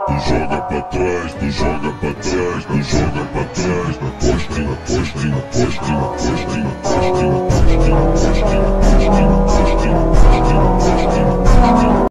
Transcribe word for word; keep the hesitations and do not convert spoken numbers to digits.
Tu joga pra trás, tu joga pra trás, tu joga pra trás. Postinha, postinha, postinha, postinha, postinha.